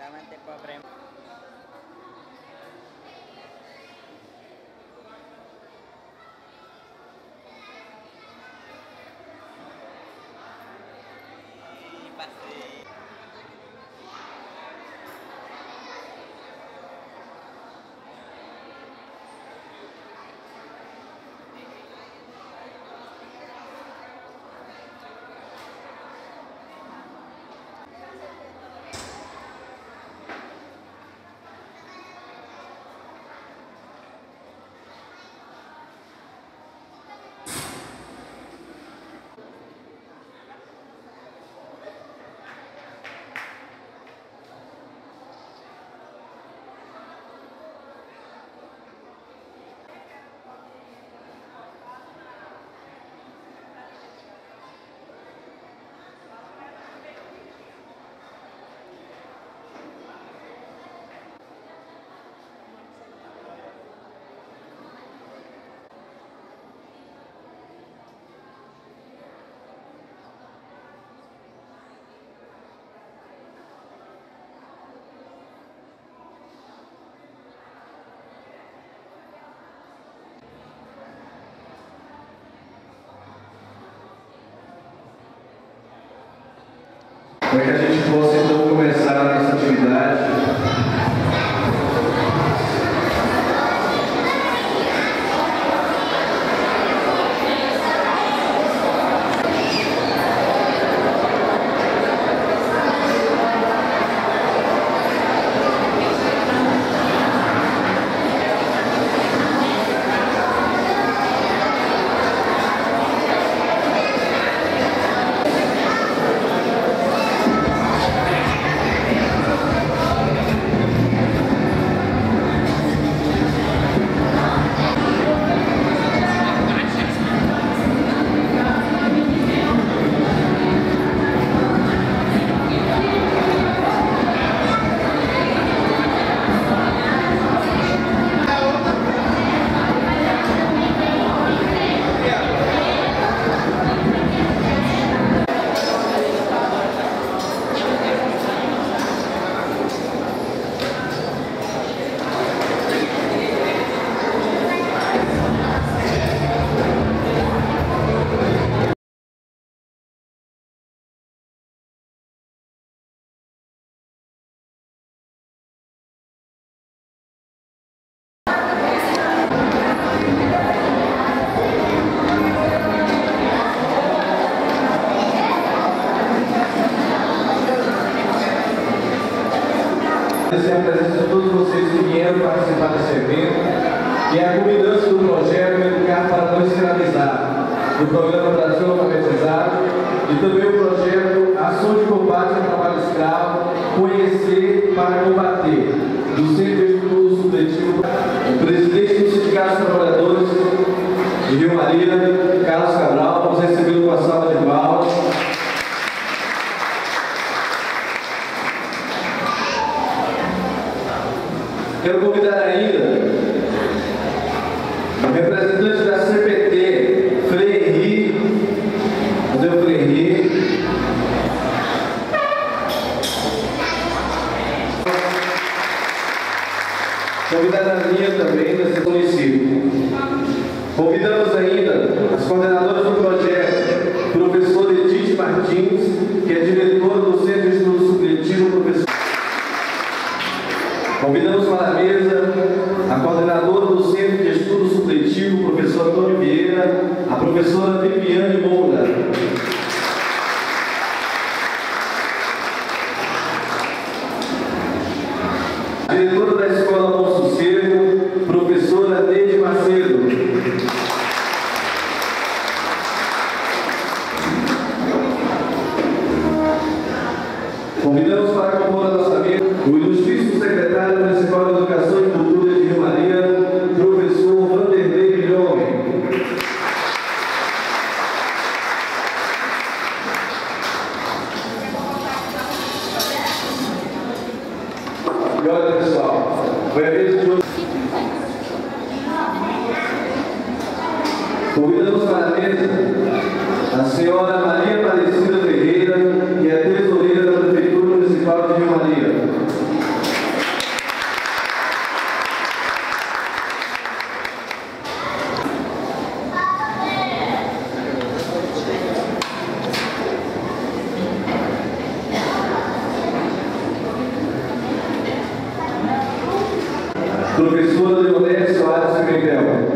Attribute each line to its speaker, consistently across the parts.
Speaker 1: Adelante, pobre.
Speaker 2: Para que a gente possa então começar a nossa atividade. Agradecer a presença de todos vocês que vieram participar desse evento e a culminância do projeto Educar para Não Escravizar, do Programa Brasil Alfabetizado e também o projeto Ação de Combate ao Trabalho Escravo, Conhecer para Combater, do Centro de Estudo Supletivo, o presidente do Sindicato dos Trabalhadores de Rio Maria, Carlos Cabral, vamos recebê-lo com a salva de palmas. Quero convidar ainda o representante da CPT, Freire, Museu Freire. Convidar a linha também desse município. Convidamos ainda as coordenadoras do projeto, professor Edith Martins, que é diretora do Centro de Estudo Supletivo, professor. Convidamos para a mesa a coordenadora do Centro de Estudo Supletivo, professor Antônio Vieira, a professora Viviane Moura. A diretora da Escola Bom Sossego, professora Neide Macedo. Convidamos para compor a nossa mesa o ilustríssimo secretário municipal de Educação e Cultura de Rio Maria, professor Vanderlei Guilherme. E olha, pessoal, foi a vez de hoje. Convidamos para a mesa a senhora Maria Aparecida Ferreira, que é tesoureira da Prefeitura Municipal de Rio Maria. Miguel.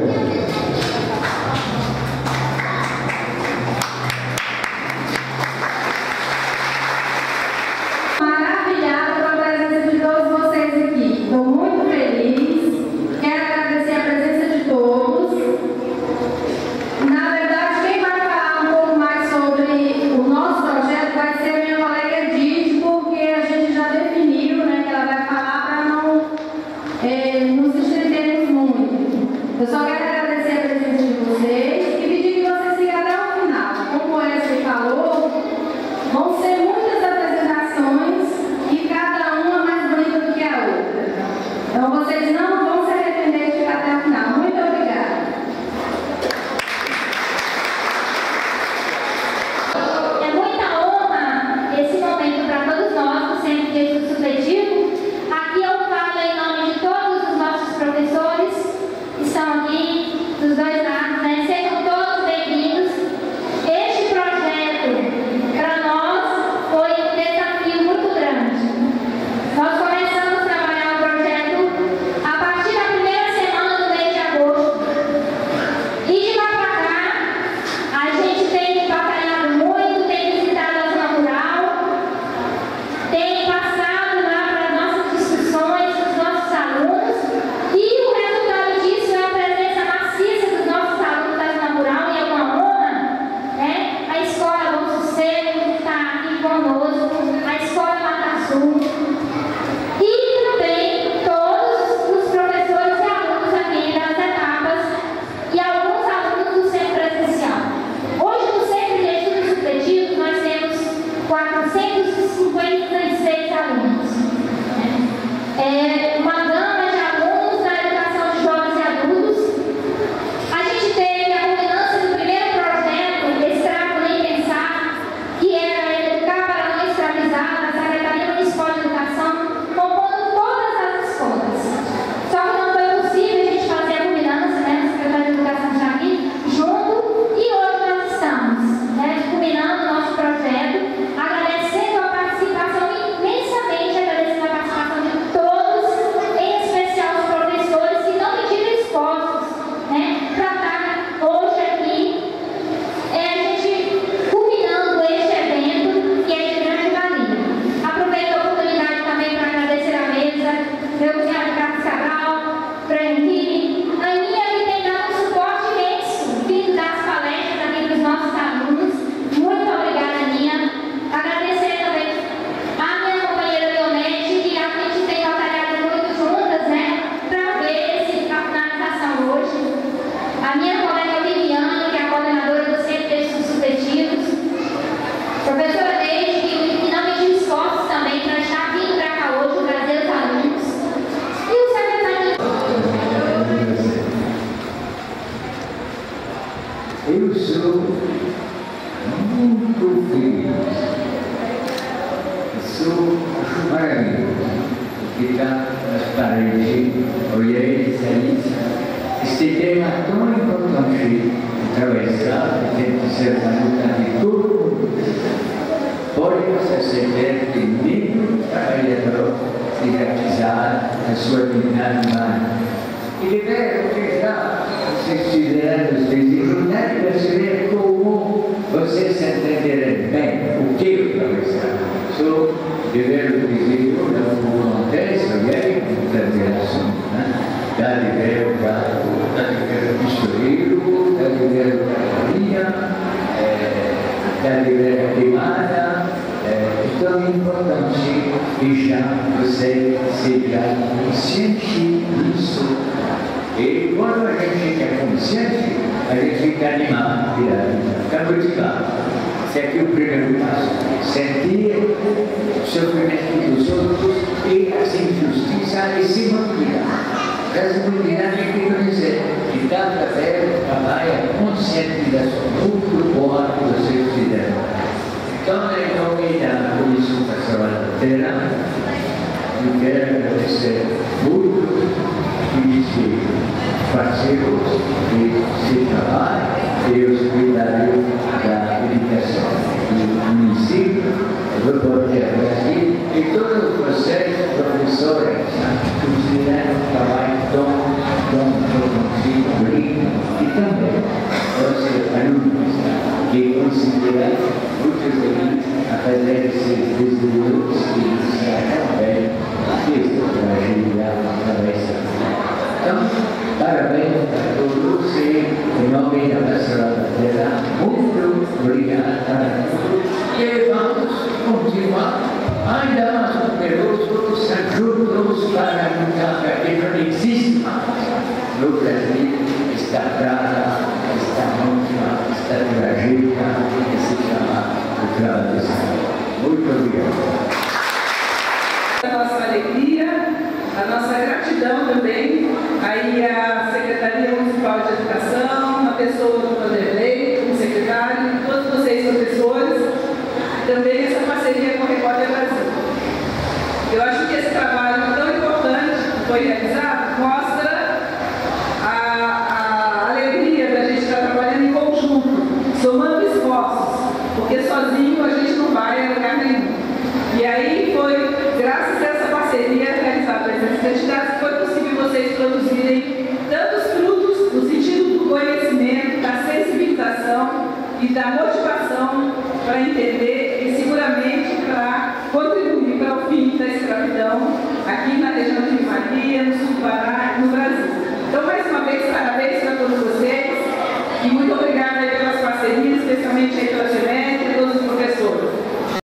Speaker 1: Maravilhada com a presença de todos vocês aqui. Estou muito feliz. Quero agradecer a presença de todos. Na verdade, quem vai falar um pouco mais sobre o nosso projeto vai ser a minha colega Didi, porque a gente já definiu, né, que ela vai falar para não nos estrendermos muito. Eu só quero agradecer a presença de vocês e pedir que vocês sigam até o final. Como o Wesley falou, vão ser muitas apresentações e cada uma mais bonita do que a outra. Então vocês não vão se arrepender de ficar até o final. Muito obrigada.
Speaker 3: É muita honra esse momento para todos nós do Centro de Estudo Supletivo. Aqui eu falo em nome de todos os nossos professores que estão aqui dos dois lados, né? Sejam todos bem-vindos. Este projeto, para nós, foi um desafio muito grande. Nós começamos a trabalhar o projeto a partir da primeira semana do mês de agosto. E de lá para cá, a gente tem batalhado muito, tem visitado a zona rural, tem passado lá para as nossas discussões, os nossos alunos, e o resultado disso é a presença maciça dos nossos alunos da zona rural, e é uma honra, né? A escola Bom Sossego está aqui conosco, a escola Mata Sul, e também todos os professores e alunos aqui das etapas e alguns alunos do centro presencial. Hoje, no Centro de Estudos Supletivos, nós temos 456 alunos. É uma gama de alunos da educação de jovens e adultos. A gente teve a culminância do primeiro projeto, Escravo Nem Pensar, que era Educar para Não Escravizar, da Secretaria Municipal de Educação, compondo todas as escolas. Só que não foi possível a gente fazer a culminância, né? A Secretaria de Educação está aqui junto, e hoje nós estamos, né, culminando o nosso projeto, agradecendo a participação, imensamente agradecendo a participação de todos, em especial os professores que não mediram esforços, né, para estar hoje aqui, a gente culminando este evento, que é de grande valia. Aproveito a oportunidade também para agradecer a mesa, meu cunhado Carlos Cabral, Franquini, Aninha, que tem dado um suporte imenso, vindo das palestras aqui para os nossos alunos. Muito obrigada, Aninha. Agradecer também a minha companheira Leonete, que a gente tem batalhado muito juntas, né, para ver a finalização hoje. A minha colega Viviane, que é a coordenadora do Centro de Estudos Supletivos. Professora Neide, que não mediu esforços também para estar vindo para cá hoje, trazer os alunos. E o secretário.
Speaker 4: Eu sou muito feliz. Sou maravilhoso. Ficar nas paredes, olhar e dizer este tema tão importante, atravessar, tem que ser uma luta de todo mundo. Pode perceber que nenhum trabalhador privatizar a sua dignidade humana. E deve utilizar esses cidadãos de perceber como vocês entenderem bem o que eu atravessar. Sou dever dizer não acontece, olhei com transação, dá de ver o pistoleiro, dá de ver a carinha, dá de ver a queimada. Então é importante que já você seja consciente disso. E quando a gente é consciente, a gente fica animado, fica motivado. Esse aqui é o primeiro passo. Sentir o sofrimento dos outros e as injustiças e se motivar. Essa motivação tem que dizer que cada vez trabalha consciente da sua muito boa que vocês fizeram. Então, em nome da Comissão Pastoral da Terra, eu quero agradecer muito os parceiros que se trabalham e os secretários da educação do município, do projeto aqui, e todos vocês, professores, que fizeram um trabalho tão importante obrigada. E vamos continuar ainda mais numerosos juntos para lutar, porque não existe mais no Brasil esta praga, esta mancha, esta tragédia que se chama o tradição. Muito obrigado.
Speaker 5: A nossa alegria, a nossa gratidão também aí à Secretaria Municipal de Educação, a pessoa do Vanderlei, o secretário, todos vocês professores, também essa parceria com o Repórter Brasil. Eu acho que esse trabalho tão importante que foi realizado mostra a alegria da gente estar trabalhando em conjunto, somando esforços, porque sozinho a gente não vai a lugar nenhum. E aí foi, graças a essa parceria realizada pelas entidades, que foi possível vocês produzirem tantos frutos no sentido do conhecimento, da sensibilização e da motivação para entender e seguramente para contribuir para o fim da escravidão aqui na região de Rio Maria, no sul do Pará e no Brasil. Então, mais uma vez, parabéns para todos vocês e muito obrigada pelas parcerias, especialmente aí pela